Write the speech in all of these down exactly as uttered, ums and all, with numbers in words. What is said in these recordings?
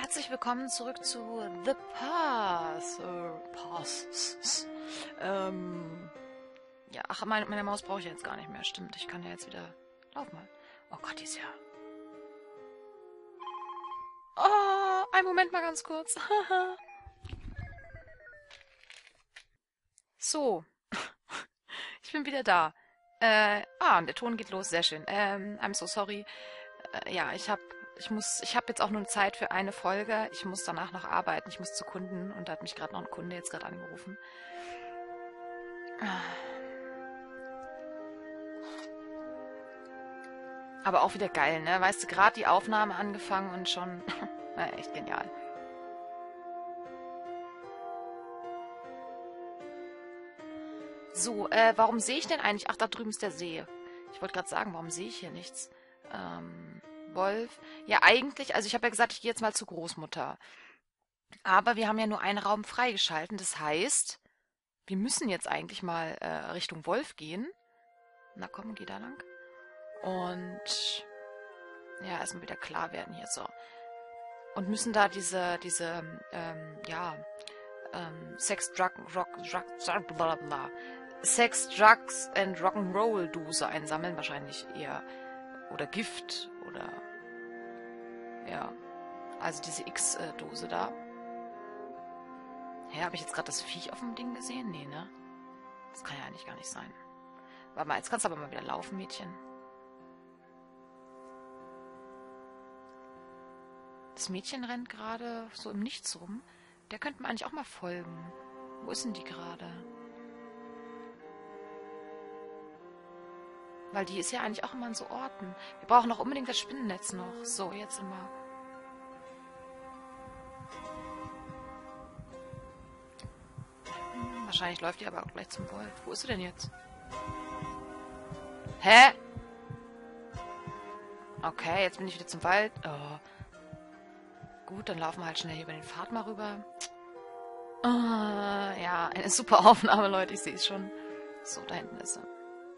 Herzlich willkommen zurück zu The Path. Äh, Path. Ähm, ja, ach, meine, meine Maus brauche ich jetzt gar nicht mehr. Stimmt, ich kann ja jetzt wieder... Lauf mal. Oh Gott, die ist ja... Oh, einen Moment mal ganz kurz. So. Ich bin wieder da. Äh, ah, und der Ton geht los. Sehr schön. Ähm, I'm so sorry. Äh, ja, ich habe... Ich muss, ich habe jetzt auch nur Zeit für eine Folge. Ich muss danach noch arbeiten. Ich muss zu Kunden. Und da hat mich gerade noch ein Kunde jetzt gerade angerufen. Aber auch wieder geil, ne? Weißt du, gerade die Aufnahme angefangen und schon... Na, echt genial. So, äh, warum sehe ich denn eigentlich... Ach, da drüben ist der See. Ich wollte gerade sagen, warum sehe ich hier nichts? Ähm... Wolf. Ja, eigentlich, also ich habe ja gesagt, ich gehe jetzt mal zur Großmutter. Aber wir haben ja nur einen Raum freigeschalten. Das heißt, wir müssen jetzt eigentlich mal äh, Richtung Wolf gehen. Na komm, geh da lang. Und ja, erstmal wieder klar werden hier so. Und müssen da diese, diese, ähm, ja, ähm, Sex, Drug, Rock, Drug, blablabla. Sex, Drugs and Rock'n'Roll Dose einsammeln. Wahrscheinlich eher. Oder Gift. Oder ja, also diese X-Dose da. Hä, habe ich jetzt gerade das Viech auf dem Ding gesehen? Nee, ne? Das kann ja eigentlich gar nicht sein. Warte mal, jetzt kannst du aber mal wieder laufen, Mädchen. Das Mädchen rennt gerade so im Nichts rum. Der könnte mir eigentlich auch mal folgen. Wo ist denn die gerade? Weil die ist ja eigentlich auch immer an so Orten. Wir brauchen noch unbedingt das Spinnennetz noch. So, jetzt immer. Hm, wahrscheinlich läuft die aber auch gleich zum Wolf. Wo ist sie denn jetzt? Hä? Okay, jetzt bin ich wieder zum Wald. Oh. Gut, dann laufen wir halt schnell hier über den Pfad mal rüber. Oh, ja, eine super Aufnahme, Leute. Ich sehe es schon. So, da hinten ist sie.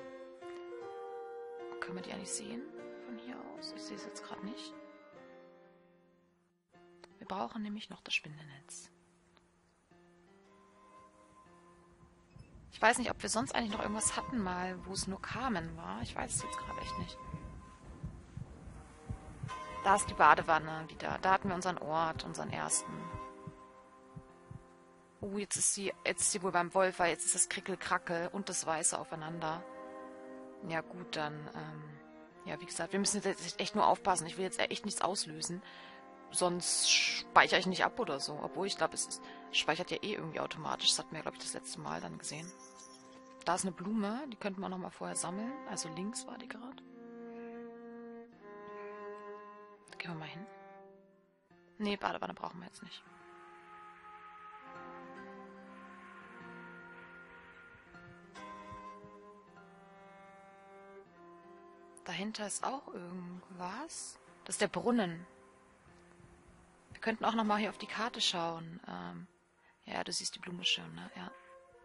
Können wir die eigentlich sehen von hier aus? Ich sehe es jetzt gerade nicht. Wir brauchen nämlich noch das Spinnennetz. Ich weiß nicht, ob wir sonst eigentlich noch irgendwas hatten mal, wo es nur Carmen war. Ich weiß es jetzt gerade echt nicht. Da ist die Badewanne wieder. Da hatten wir unseren Ort, unseren ersten. Oh, jetzt ist sie, jetzt ist sie wohl beim Wolf, weil jetzt ist das Krickelkrackel und das Weiße aufeinander. Ja gut, dann, ähm, ja, wie gesagt, wir müssen jetzt echt nur aufpassen. Ich will jetzt echt nichts auslösen. Sonst speichere ich nicht ab oder so. Obwohl, ich glaube, es ist, speichert ja eh irgendwie automatisch. Das hatten wir, glaube ich, das letzte Mal dann gesehen. Da ist eine Blume, die könnten wir noch mal vorher sammeln. Also links war die gerade. Da gehen wir mal hin. Nee, Badewanne brauchen wir jetzt nicht. Dahinter ist auch irgendwas. Das ist der Brunnen. Wir könnten auch noch mal hier auf die Karte schauen. Ähm, ja, du siehst die Blume schon, ne? Ja.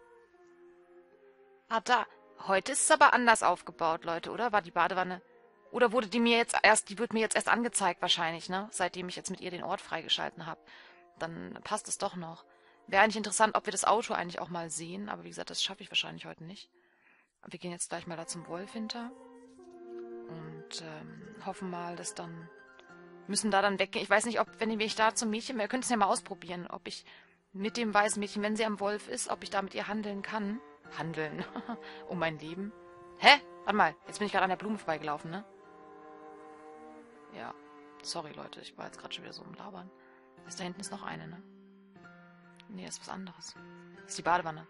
Ah, da. Heute ist es aber anders aufgebaut, Leute, oder? War die Badewanne... Oder wurde die mir jetzt erst... Die wird mir jetzt erst angezeigt wahrscheinlich, ne? Seitdem ich jetzt mit ihr den Ort freigeschalten habe. Dann passt es doch noch. Wäre eigentlich interessant, ob wir das Auto eigentlich auch mal sehen. Aber wie gesagt, das schaffe ich wahrscheinlich heute nicht. Wir gehen jetzt gleich mal da zum Wolf hinter. Und ähm, hoffen mal, dass dann... Müssen da dann weggehen. Ich weiß nicht, ob, wenn ich da zum Mädchen... Wir können es ja mal ausprobieren, ob ich mit dem weißen Mädchen, wenn sie am Wolf ist, ob ich da mit ihr handeln kann. Handeln. Um mein Leben. Hä? Warte mal. Jetzt bin ich gerade an der Blume vorbeigelaufen, ne? Ja. Sorry, Leute. Ich war jetzt gerade schon wieder so im Labern. Das da hinten ist noch eine, ne? Nee, das ist was anderes. Das ist die Badewanne.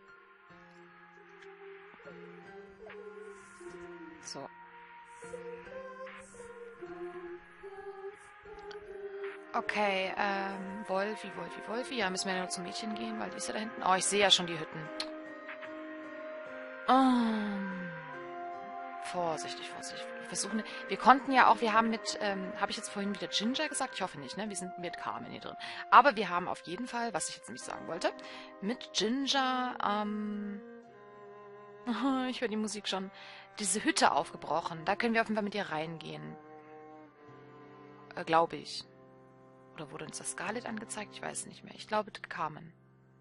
So. Okay, ähm, Wolfi, Wolfi, Wolfi. Ja, müssen wir ja nur zum Mädchen gehen, weil die ist ja da hinten. Oh, ich sehe ja schon die Hütten. Oh. Vorsichtig, vorsichtig. Wir versuchen, wir konnten ja auch, wir haben mit, ähm, habe ich jetzt vorhin wieder Ginger gesagt? Ich hoffe nicht, ne? Wir sind mit Carmen hier drin. Aber wir haben auf jeden Fall, was ich jetzt nämlich sagen wollte, mit Ginger, ähm, ich höre die Musik schon, diese Hütte aufgebrochen. Da können wir auf jeden Fall mit ihr reingehen. Äh, glaube ich. Oder wurde uns das Scarlett angezeigt? Ich weiß nicht mehr. Ich glaube, Carmen.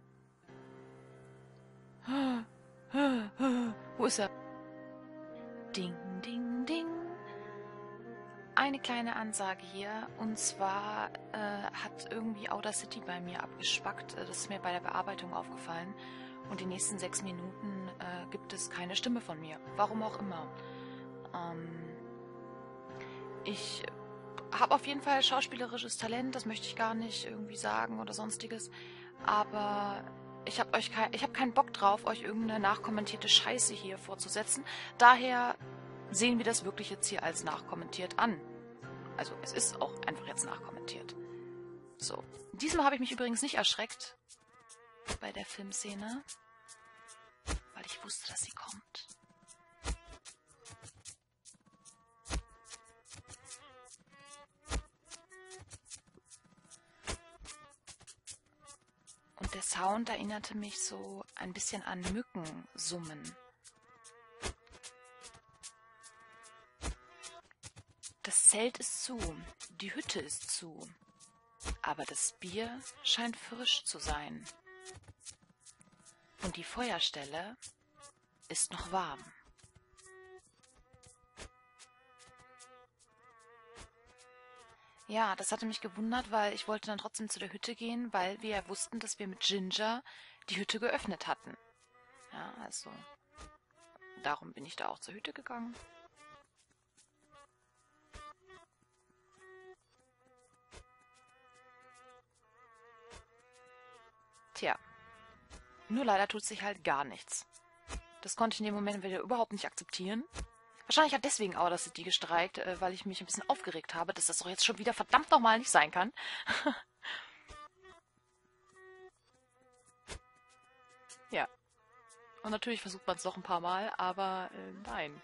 Wo ist er? Ding, ding, ding. Eine kleine Ansage hier. Und zwar äh, hat irgendwie Audacity bei mir abgespackt. Das ist mir bei der Bearbeitung aufgefallen. Und die nächsten sechs Minuten äh, gibt es keine Stimme von mir. Warum auch immer. Ähm, ich habe auf jeden Fall schauspielerisches Talent. Das möchte ich gar nicht irgendwie sagen oder sonstiges. Aber ich habe euch kein, ich habe keinen Bock drauf, euch irgendeine nachkommentierte Scheiße hier vorzusetzen. Daher sehen wir das wirklich jetzt hier als nachkommentiert an. Also es ist auch einfach jetzt nachkommentiert. So. Diesmal habe ich mich übrigens nicht erschreckt bei der Filmszene, weil ich wusste, dass sie kommt. Und der Sound erinnerte mich so ein bisschen an Mückensummen. Das Zelt ist zu, die Hütte ist zu, aber das Bier scheint frisch zu sein. Und die Feuerstelle ist noch warm. Ja, das hatte mich gewundert, weil ich wollte dann trotzdem zu der Hütte gehen, weil wir ja wussten, dass wir mit Ginger die Hütte geöffnet hatten. Ja, also darum bin ich da auch zur Hütte gegangen. Tja, nur leider tut sich halt gar nichts. Das konnte ich in dem Moment wieder überhaupt nicht akzeptieren. Wahrscheinlich hat deswegen Audacity gestreikt, äh, weil ich mich ein bisschen aufgeregt habe, dass das doch jetzt schon wieder verdammt nochmal nicht sein kann. Ja. Und natürlich versucht man es noch ein paar Mal, aber äh, nein.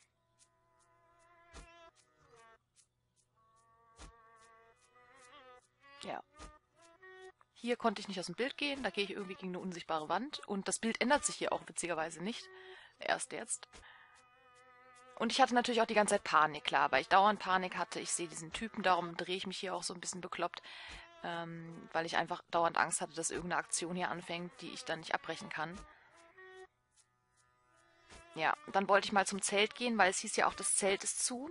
Ja. Hier konnte ich nicht aus dem Bild gehen, da gehe ich irgendwie gegen eine unsichtbare Wand. Und das Bild ändert sich hier auch witzigerweise nicht. Erst jetzt. Und ich hatte natürlich auch die ganze Zeit Panik, klar, weil ich dauernd Panik hatte. Ich sehe diesen Typen, darum drehe ich mich hier auch so ein bisschen bekloppt, ähm, weil ich einfach dauernd Angst hatte, dass irgendeine Aktion hier anfängt, die ich dann nicht abbrechen kann. Ja, dann wollte ich mal zum Zelt gehen, weil es hieß ja auch, das Zelt ist zu.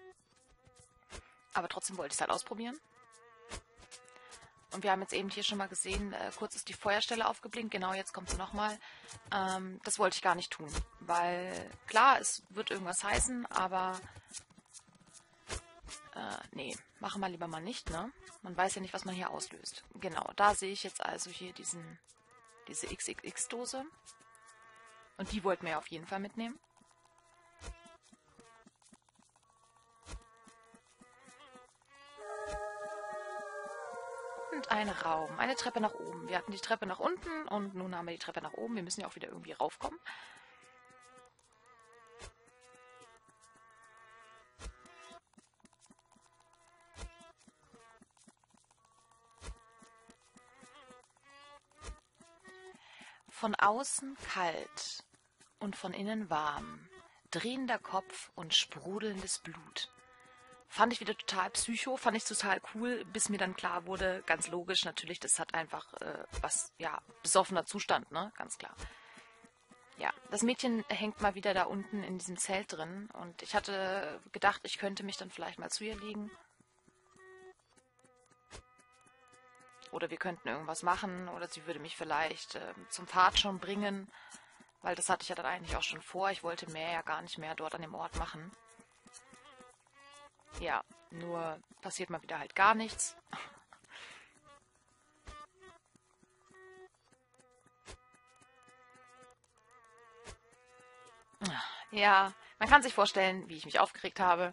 Aber trotzdem wollte ich es halt ausprobieren. Und wir haben jetzt eben hier schon mal gesehen, äh, kurz ist die Feuerstelle aufgeblinkt. Genau, jetzt kommt sie nochmal. Ähm, das wollte ich gar nicht tun. Weil, klar, es wird irgendwas heißen, aber äh, nee, machen wir lieber mal nicht, ne? Man weiß ja nicht, was man hier auslöst. Genau, da sehe ich jetzt also hier diesen, diese X X X-Dose. Und die wollten wir ja auf jeden Fall mitnehmen. Und ein Raum, eine Treppe nach oben. Wir hatten die Treppe nach unten und nun haben wir die Treppe nach oben. Wir müssen ja auch wieder irgendwie raufkommen. Von außen kalt und von innen warm, drehender Kopf und sprudelndes Blut. Fand ich wieder total psycho, fand ich total cool, bis mir dann klar wurde, ganz logisch natürlich, das hat einfach äh, was, ja, besoffener Zustand, ne, ganz klar. Ja, das Mädchen hängt mal wieder da unten in diesem Zelt drin und ich hatte gedacht, ich könnte mich dann vielleicht mal zu ihr legen. Oder wir könnten irgendwas machen oder sie würde mich vielleicht äh, zum Pfad schon bringen, weil das hatte ich ja dann eigentlich auch schon vor. Ich wollte mehr ja gar nicht mehr dort an dem Ort machen. Ja, nur passiert mal wieder halt gar nichts. Ja, man kann sich vorstellen, wie ich mich aufgeregt habe.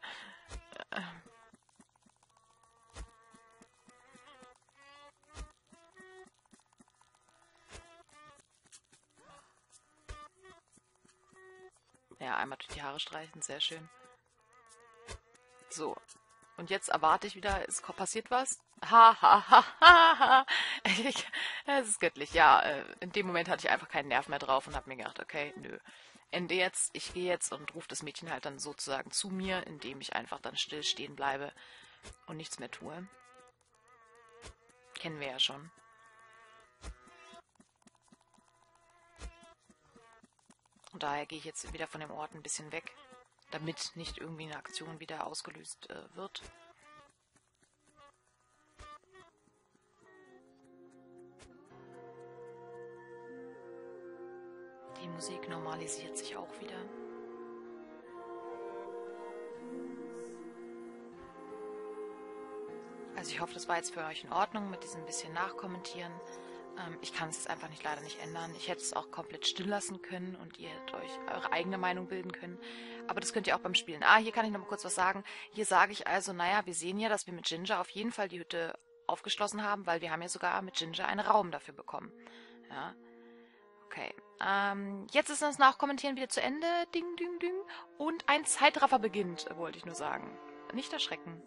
Ja, einmal durch die Haare streichen, sehr schön. So, und jetzt erwarte ich wieder, es passiert was. Ha, ha, ha, ha, ha. Es ist göttlich, ja. In dem Moment hatte ich einfach keinen Nerv mehr drauf und habe mir gedacht, okay, nö. Ende jetzt, ich gehe jetzt und rufe das Mädchen halt dann sozusagen zu mir, indem ich einfach dann still stehen bleibe und nichts mehr tue. Kennen wir ja schon. Und daher gehe ich jetzt wieder von dem Ort ein bisschen weg, damit nicht irgendwie eine Aktion wieder ausgelöst äh, wird. Die Musik normalisiert sich auch wieder. Also ich hoffe, das war jetzt für euch in Ordnung mit diesem bisschen Nachkommentieren. Ähm, ich kann es jetzt einfach nicht leider nicht ändern. Ich hätte es auch komplett still lassen können und ihr hättet euch eure eigene Meinung bilden können. Aber das könnt ihr auch beim Spielen. Ah, hier kann ich noch mal kurz was sagen. Hier sage ich also, naja, wir sehen ja, dass wir mit Ginger auf jeden Fall die Hütte aufgeschlossen haben, weil wir haben ja sogar mit Ginger einen Raum dafür bekommen. Ja, okay. Ähm, jetzt ist das Nachkommentieren wieder zu Ende. Ding, ding, ding. Und ein Zeitraffer beginnt, wollte ich nur sagen. Nicht erschrecken.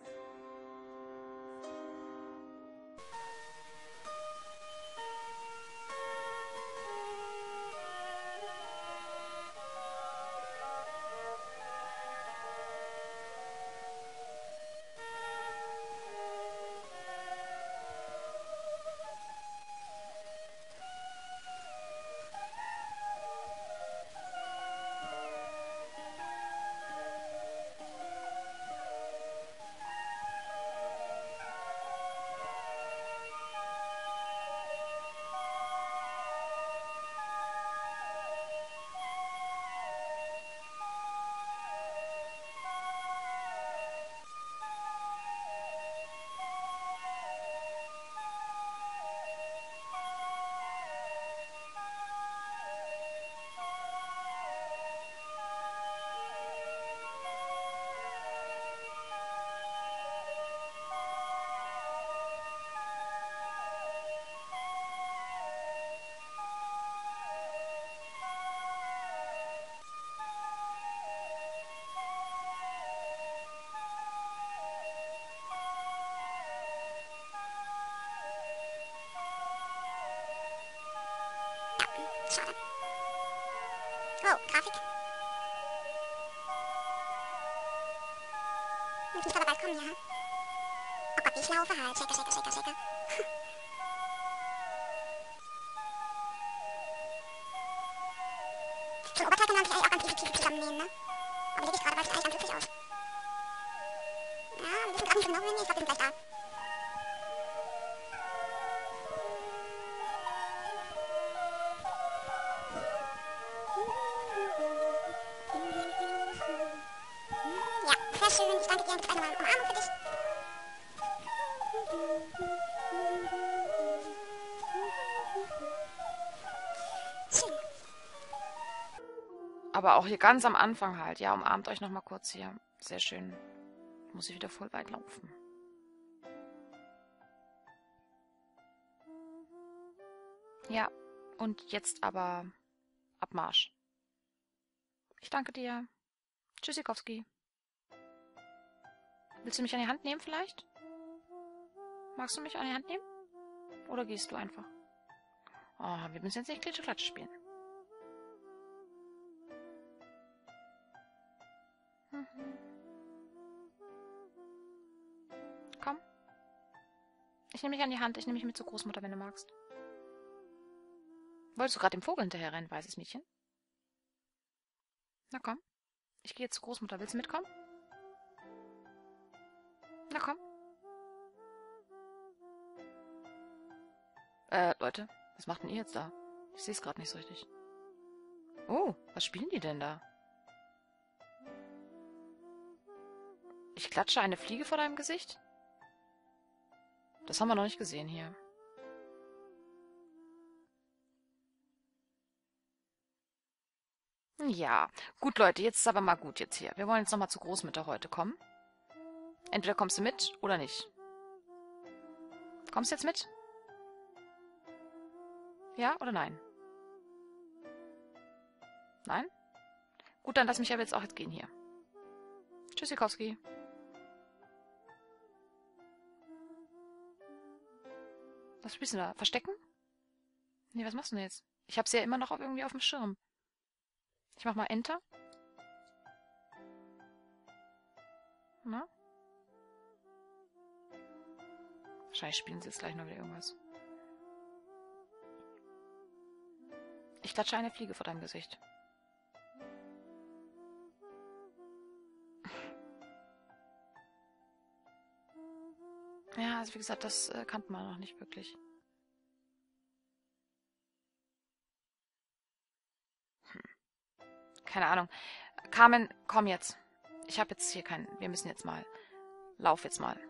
Schade. Oh, Grafik. Muss nicht aber bald kommen, ja. Oh Gott, wie ich laufe halt. Shaker, shaker, shaker, shaker. Zum Oberteil kann ich eigentlich auch ganz easy zusammennähen, ne? Aber lege ich gerade, weil sieht eigentlich ganz lustig aus. Ja, wir wissen gerade nicht genau, wohin wir. Ich glaube, wir sind gleich da. Ja, sehr schön. Ich danke dir. Gibt's eine Umarmung für dich. Schön. Aber auch hier ganz am Anfang halt. Ja, umarmt euch nochmal kurz hier. Sehr schön. Muss ich wieder voll weit laufen. Ja, und jetzt aber Abmarsch. Ich danke dir. Tschüssikowski. Willst du mich an die Hand nehmen vielleicht? Magst du mich an die Hand nehmen? Oder gehst du einfach? Oh, wir müssen jetzt nicht Klitsche-Klatsche spielen. Mhm. Komm. Ich nehme dich an die Hand. Ich nehme dich mit zur Großmutter, wenn du magst. Wolltest du gerade dem Vogel hinterherrennen, weißes Mädchen? Na komm. Ich gehe jetzt zur Großmutter. Willst du mitkommen? Na komm. Äh, Leute, was macht denn ihr jetzt da? Ich sehe es gerade nicht so richtig. Oh, was spielen die denn da? Ich klatsche eine Fliege vor deinem Gesicht? Das haben wir noch nicht gesehen hier. Ja, gut, Leute, jetzt ist aber mal gut jetzt hier. Wir wollen jetzt nochmal zur Großmutter heute kommen. Entweder kommst du mit oder nicht. Kommst du jetzt mit? Ja oder nein? Nein? Gut, dann lass mich aber jetzt auch jetzt gehen hier. Tschüssikowski. Was spielst du da? Verstecken? Nee, was machst du denn jetzt? Ich hab's ja immer noch auf, irgendwie auf dem Schirm. Ich mach mal Enter. Na? Wahrscheinlich spielen sie jetzt gleich noch wieder irgendwas. Ich klatsche eine Fliege vor deinem Gesicht. Ja, also wie gesagt, das äh, kannte man noch nicht wirklich. Hm. Keine Ahnung. Carmen, komm jetzt. Ich habe jetzt hier keinen... Wir müssen jetzt mal... Lauf jetzt mal.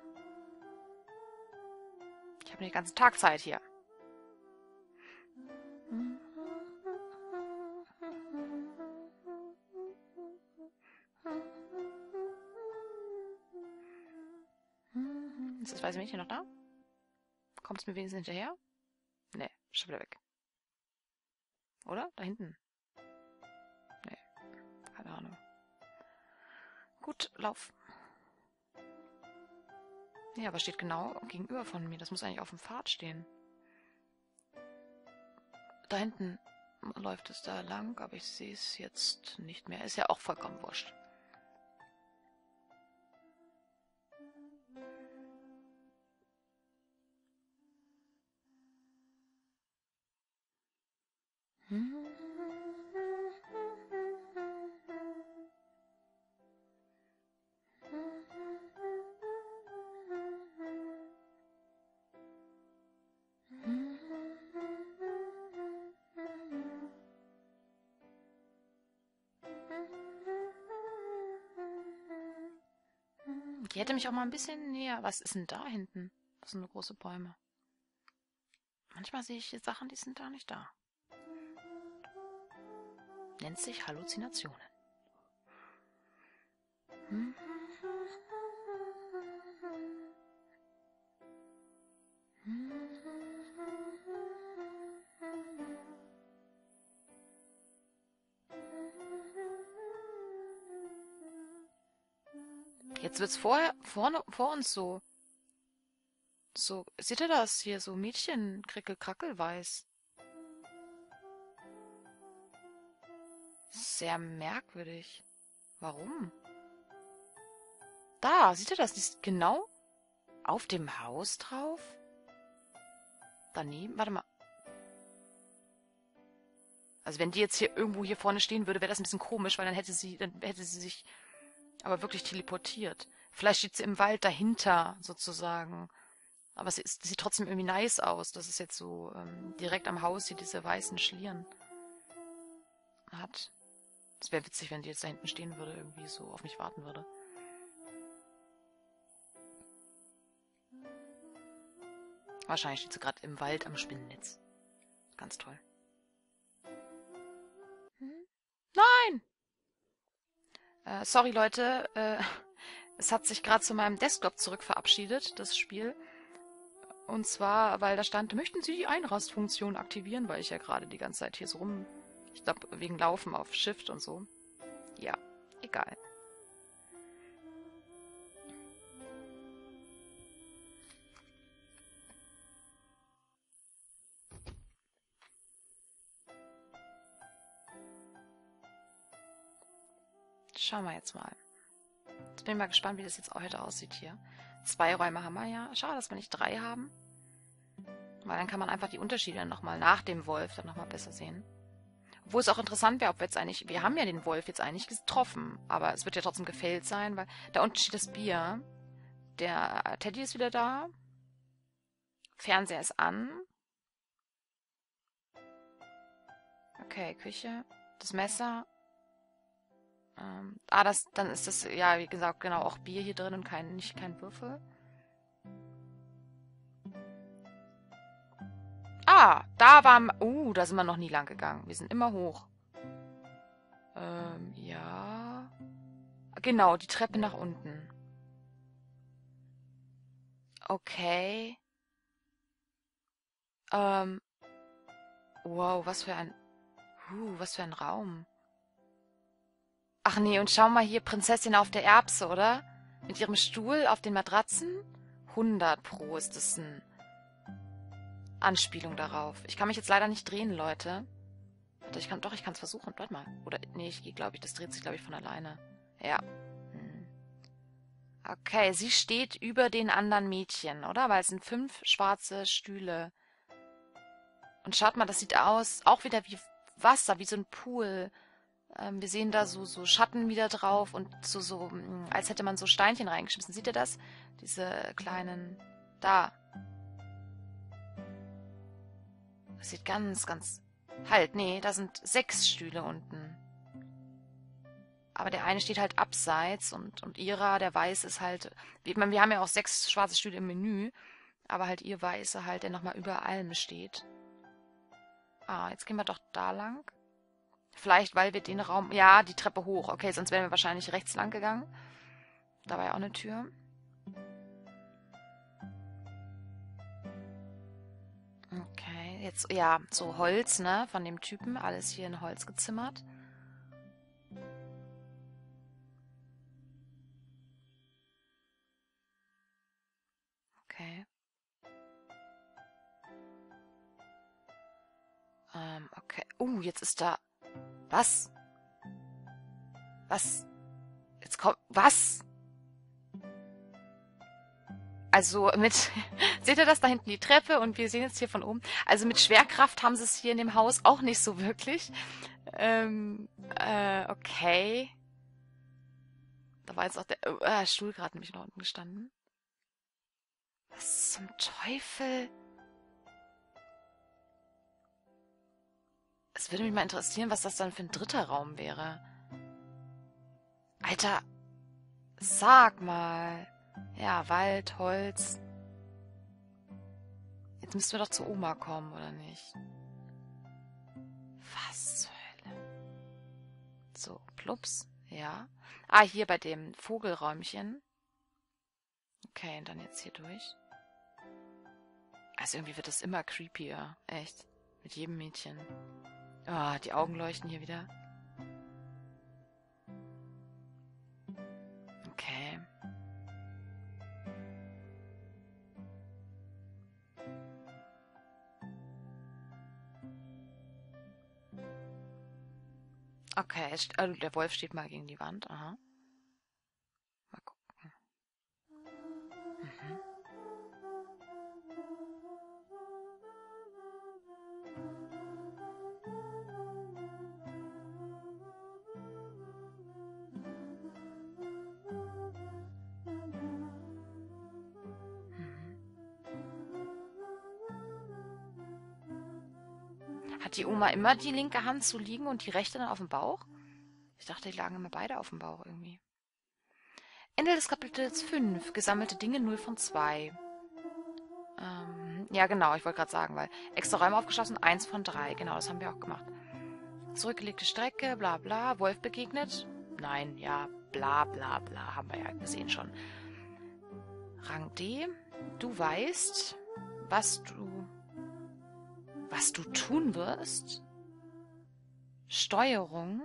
Ich habe den ganzen Tag Zeit hier. Ist das weiße Mädchen noch da? Kommt es mir wenigstens hinterher? Nee, ist schon wieder weg. Oder? Da hinten? Nee, keine Ahnung. Gut, lauf. Ja, aber steht genau gegenüber von mir. Das muss eigentlich auf dem Pfad stehen. Da hinten läuft es da lang, aber ich sehe es jetzt nicht mehr. Ist ja auch vollkommen wurscht. Die hätte mich auch mal ein bisschen näher... Was ist denn da hinten? Das sind nur große Bäume. Manchmal sehe ich Sachen, die sind da nicht da. Nennt sich Halluzinationen. Hm. Jetzt wird's vorher vorne vor uns so. So, seht ihr das hier? So Mädchen, krickel, krackel, weiß. Sehr merkwürdig. Warum? Da, seht ihr das? Die ist genau auf dem Haus drauf. Daneben, warte mal. Also wenn die jetzt hier irgendwo hier vorne stehen würde, wäre das ein bisschen komisch, weil dann hätte sie, dann hätte sie sich aber wirklich teleportiert. Vielleicht steht sie im Wald dahinter, sozusagen. Aber sie ist, sieht trotzdem irgendwie nice aus, dass es jetzt so ähm, direkt am Haus hier diese weißen Schlieren hat. Es wäre witzig, wenn die jetzt da hinten stehen würde, irgendwie so auf mich warten würde. Wahrscheinlich steht sie gerade im Wald am Spinnennetz. Ganz toll. Hm? Nein! Äh, sorry, Leute. Äh, es hat sich gerade zu meinem Desktop zurück verabschiedet, das Spiel. Und zwar, weil da stand, möchten Sie die Einrastfunktion aktivieren? Weil ich ja gerade die ganze Zeit hier so rum... Ich glaube, wegen Laufen auf Shift und so. Ja, egal. Schauen wir jetzt mal. Jetzt bin ich mal gespannt, wie das jetzt heute aussieht hier. Zwei Räume haben wir ja. Schade, dass wir nicht drei haben. Weil dann kann man einfach die Unterschiede nochmal nach dem Wolf dann nochmal besser sehen. Obwohl es auch interessant wäre, ob wir jetzt eigentlich... Wir haben ja den Wolf jetzt eigentlich getroffen. Aber es wird ja trotzdem gefällt sein, weil da unten steht das Bier. Der Teddy ist wieder da. Fernseher ist an. Okay, Küche. Das Messer. Ähm, ah, das, dann ist das, ja, wie gesagt, genau, auch Bier hier drin und kein, nicht kein Würfel. Ah, da waren... Uh, da sind wir noch nie lang gegangen. Wir sind immer hoch. Ähm, ja... Genau, die Treppe nach unten. Okay. Ähm... Wow, was für ein... Uh, was für ein Raum. Ach nee, und schau mal hier, Prinzessin auf der Erbse, oder? Mit ihrem Stuhl auf den Matratzen? hundert Pro ist das ein... Anspielung darauf. Ich kann mich jetzt leider nicht drehen, Leute. Warte, ich kann... Doch, ich kann es versuchen. Warte mal. Oder... Nee, ich gehe, glaube ich, das dreht sich, glaube ich, von alleine. Ja. Hm. Okay, sie steht über den anderen Mädchen, oder? Weil es sind fünf schwarze Stühle. Und schaut mal, das sieht aus, auch wieder wie Wasser, wie so ein Pool. Ähm, wir sehen da so, so Schatten wieder drauf und so, so, mm, als hätte man so Steinchen reingeschmissen. Seht ihr das? Diese kleinen, da. Das sieht ganz, ganz, halt, nee, da sind sechs Stühle unten. Aber der eine steht halt abseits und, und ihrer, der Weiß, ist halt, ich meine, wir haben ja auch sechs schwarze Stühle im Menü, aber halt ihr Weiße halt, der nochmal über allem steht. Ah, jetzt gehen wir doch da lang. Vielleicht, weil wir den Raum, ja, die Treppe hoch. Okay, sonst wären wir wahrscheinlich rechts lang gegangen. Da war ja auch eine Tür. Okay, jetzt, ja, so Holz, ne, von dem Typen. Alles hier in Holz gezimmert. Okay. Ähm, okay. Uh, jetzt ist da... Was? Was? Jetzt kommt... Was? Also mit... Seht ihr das da hinten, die Treppe? Und wir sehen jetzt hier von oben. Also mit Schwerkraft haben sie es hier in dem Haus auch nicht so wirklich. Ähm, äh, okay. Da war jetzt auch der äh, Stuhl gerade nämlich noch unten gestanden. Was zum Teufel? Es würde mich mal interessieren, was das dann für ein dritter Raum wäre. Alter, sag mal. Ja, Wald, Holz. Jetzt müssten wir doch zu Oma kommen, oder nicht? Was zur Hölle? So, plups, ja. Ah, hier bei dem Vogelräumchen. Okay, und dann jetzt hier durch. Also irgendwie wird das immer creepier. Echt. Mit jedem Mädchen. Ah, die Augen leuchten hier wieder. Okay. Okay, es st- also der Wolf steht mal gegen die Wand. Aha. Mal gucken. Mhm. Hat die Oma immer die linke Hand zu liegen und die rechte dann auf dem Bauch? Ich dachte, die lagen immer beide auf dem Bauch irgendwie. Ende des Kapitels fünf. Gesammelte Dinge null von zwei. Ähm, ja, genau, ich wollte gerade sagen, weil extra Räume aufgeschlossen, eins von drei. Genau, das haben wir auch gemacht. Zurückgelegte Strecke, bla bla. Wolf begegnet? Nein, ja, bla bla bla, haben wir ja gesehen schon. Rang D. Du weißt, was du... Was du tun wirst? Steuerung?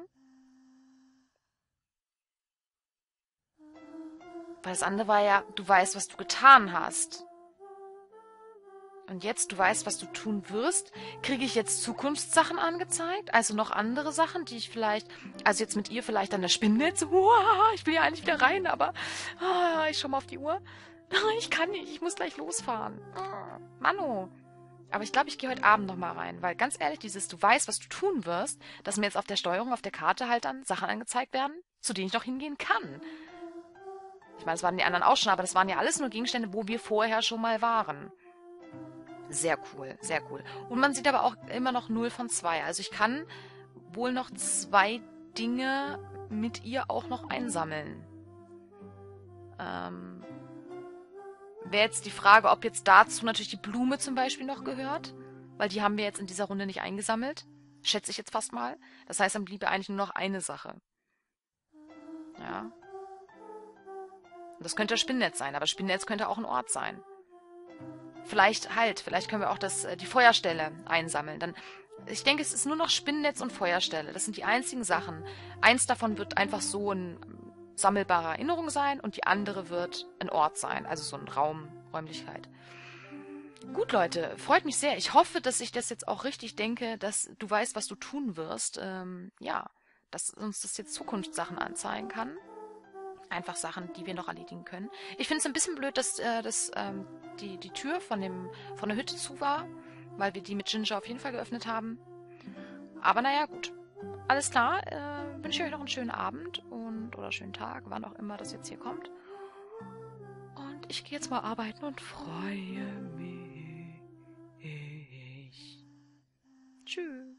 Weil das andere war ja, du weißt, was du getan hast. Und jetzt, du weißt, was du tun wirst. Kriege ich jetzt Zukunftssachen angezeigt? Also noch andere Sachen, die ich vielleicht... Also jetzt mit ihr vielleicht an der Spinnnetz. Uah, ich will ja eigentlich wieder rein, aber... Ah, ich schau mal auf die Uhr. Ich kann nicht, ich muss gleich losfahren. Ah, Mano. Aber ich glaube, ich gehe heute Abend noch mal rein, weil ganz ehrlich, dieses du weißt, was du tun wirst, dass mir jetzt auf der Steuerung, auf der Karte halt dann Sachen angezeigt werden, zu denen ich noch hingehen kann. Ich meine, das waren die anderen auch schon, aber das waren ja alles nur Gegenstände, wo wir vorher schon mal waren. Sehr cool, sehr cool. Und man sieht aber auch immer noch null von zwei. Also ich kann wohl noch zwei Dinge mit ihr auch noch einsammeln. Ähm... Wäre jetzt die Frage, ob jetzt dazu natürlich die Blume zum Beispiel noch gehört, weil die haben wir jetzt in dieser Runde nicht eingesammelt. Schätze ich jetzt fast mal. Das heißt, dann bliebe eigentlich nur noch eine Sache. Ja. Und das könnte das Spinnnetz sein, aber Spinnnetz könnte auch ein Ort sein. Vielleicht halt, vielleicht können wir auch das, die Feuerstelle einsammeln. Dann, ich denke, es ist nur noch Spinnnetz und Feuerstelle. Das sind die einzigen Sachen. Eins davon wird einfach so ein sammelbare Erinnerung sein und die andere wird ein Ort sein, also so ein Raum, Räumlichkeit. Gut, Leute, freut mich sehr. Ich hoffe, dass ich das jetzt auch richtig denke, dass du weißt, was du tun wirst. Ähm, ja, dass uns das jetzt Zukunftssachen anzeigen kann. Einfach Sachen, die wir noch erledigen können. Ich finde es ein bisschen blöd, dass, äh, dass ähm, die, die Tür von, dem, von der Hütte zu war, weil wir die mit Ginger auf jeden Fall geöffnet haben. Aber naja, gut. Alles klar, äh, wünsche ich euch noch einen schönen Abend und oder schönen Tag, wann auch immer das jetzt hier kommt. Und ich gehe jetzt mal arbeiten und freue mich. Tschüss.